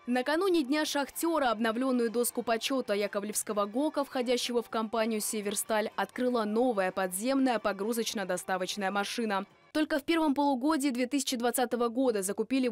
Накануне Дня шахтера обновленную доску почета Яковлевского ГОКа, входящего в компанию «Северсталь», открыла новая подземная погрузочно-доставочная машина. Только в первом полугодии 2020 года закупили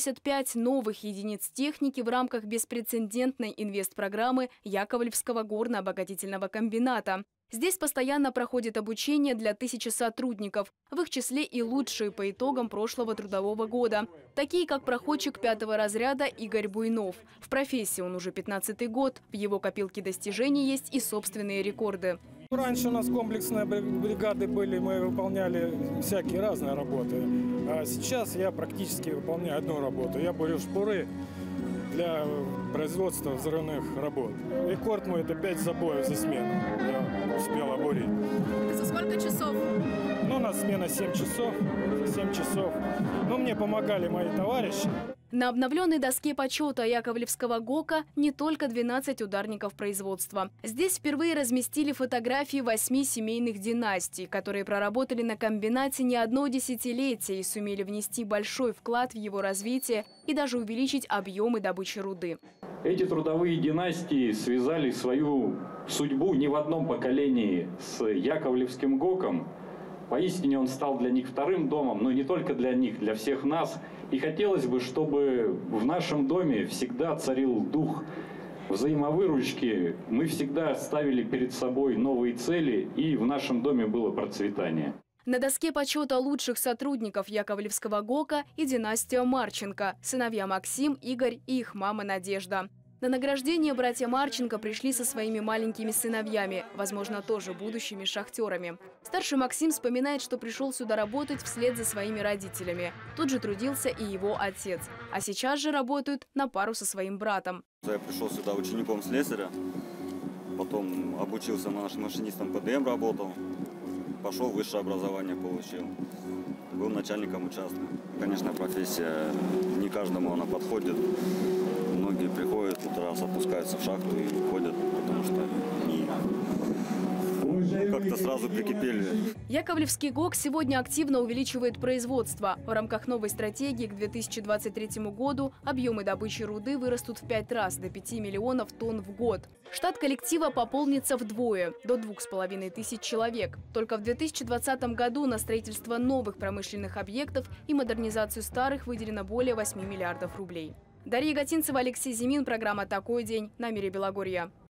85 новых единиц техники в рамках беспрецедентной инвестпрограммы Яковлевского горно-обогатительного комбината. Здесь постоянно проходит обучение для 1000 сотрудников, в их числе и лучшие по итогам прошлого трудового года, такие как проходчик 5-го разряда Игорь Буйнов. В профессии он уже 15-й год, в его копилке достижений есть и собственные рекорды. Раньше у нас комплексные бригады были, мы выполняли всякие разные работы, а сейчас я практически выполняю одну работу. Я бурю шпуры для производства взрывных работ. Рекорд мой – это 5 забоев за смену. Я успел обурить. За сколько часов? Ну, у нас смена 7 часов. 7 часов. Но мне помогали мои товарищи. На обновленной доске почета Яковлевского ГОКа не только 12 ударников производства. Здесь впервые разместили фотографии 8 семейных династий, которые проработали на комбинате не одно десятилетие и сумели внести большой вклад в его развитие и даже увеличить объемы добычи руды. Эти трудовые династии связали свою судьбу не в одном поколении с Яковлевским ГОКом. Поистине он стал для них вторым домом, но не только для них, для всех нас. И хотелось бы, чтобы в нашем доме всегда царил дух взаимовыручки. Мы всегда ставили перед собой новые цели, и в нашем доме было процветание. На доске почета лучших сотрудников Яковлевского ГОКа и династия Марченко, сыновья Максим, Игорь и их мама Надежда. На награждение братья Марченко пришли со своими маленькими сыновьями, возможно, тоже будущими шахтерами. Старший Максим вспоминает, что пришел сюда работать вслед за своими родителями. Тут же трудился и его отец. А сейчас же работают на пару со своим братом. Я пришел сюда учеником слесаря, потом обучился машинистом ПДМ, работал, пошел высшее образование получил. Был начальником участка. Конечно, профессия не каждому она подходит. Многие приходят, раз опускаются в шахту и уходят, потому что они как-то сразу прикипели. Яковлевский ГОК сегодня активно увеличивает производство. В рамках новой стратегии к 2023 году объемы добычи руды вырастут в 5 раз, до 5 миллионов тонн в год. Штат коллектива пополнится вдвое, до 2500 человек. Только в 2020 году на строительство новых промышленных объектов и модернизацию старых выделено более 8 миллиардов рублей. Дарья Гатинцева, Алексей Зимин. Программа «Такой день» на Мире Белогорья.